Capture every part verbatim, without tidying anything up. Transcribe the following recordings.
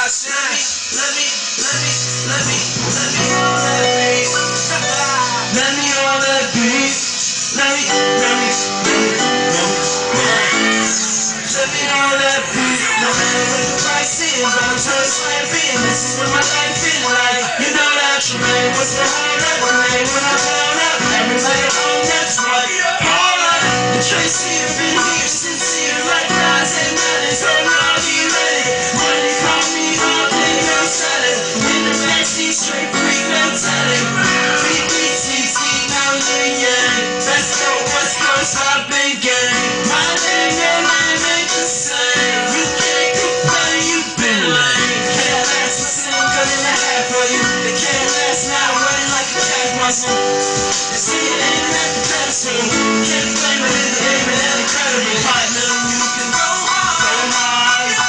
shine. Let me, let me, let me, let me, let me, let me on that beat. Let me, let me, let me, let me, let me on that beat. No matter what the price is, I'ma turn slam in. This is what my life feels like. You know that you made. What's the whole other name when I found out? Everybody on that's right. All right, the Tracy have been here since here. Like guys and medals, so now be ready. Money call me all day, no selling. In the backseat, straight freak mentality. B B T T, now yeah, yeah. Let's go, West Coast, I've been gang. My name, your name ain't the same. You can't complain, you've been lame. Can't last for same gun in a half for you. They can't last now, running like a cat muscle. They see it aiming at the pedestal. Can't blame it in the aim and that incredible. Partner, you can go hard, go hard, go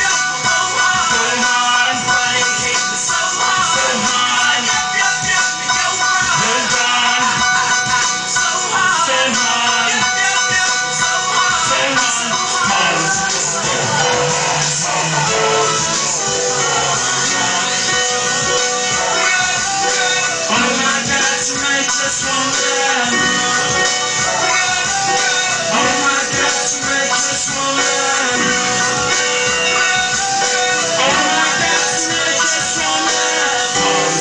hard. Why they hate me so hard, so hard, go hard, so hard, so hard, so hard, so hard. Oh my God, tonight just won't love. Oh my God, tonight just won't love. Oh my God, tonight just won't love.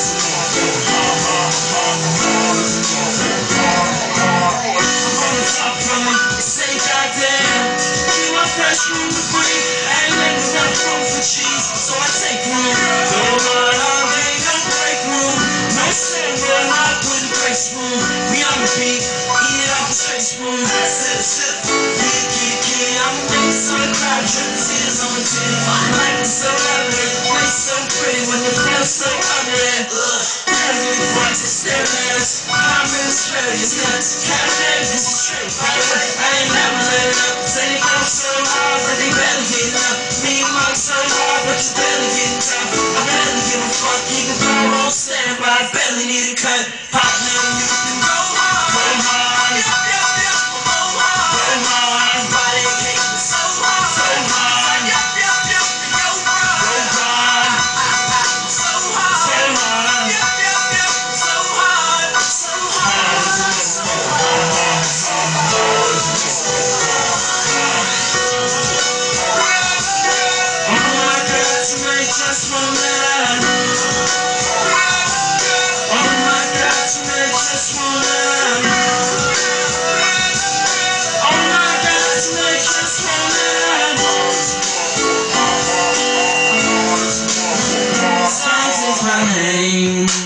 I'm on the top from it, they say goddamn. Keep my fresh room to breathe. I ain't making enough room for cheese, so I take room. Don't run all day, don't break room. No silver, not good grace room. We on the beat, eat it off a straight spoon. Sip, sip, kid, kid, kid. I'm a big son, crowd, drip tears on my chin. Life is so lovely, place so pretty when it feels so ugly. Ugh, ugly boys are staring at us. I'm in Australia's nuts. Captain, this is straight, by the way. I ain't never letting up. Say they go so hard, but they better get up. Me and Mike so hard, but you better get tough. I barely give a fuck, even though I won't stand by. I barely need a cut. Partner, you can go hard, go hard, go hard. Why they hate me so hard, so hard, go hard, so hard, so hard, so hard, so hard. Oh my God, tonight just won't love. Oh my God, tonight just won't love. Oh my God, tonight just won't love. Songz is my name.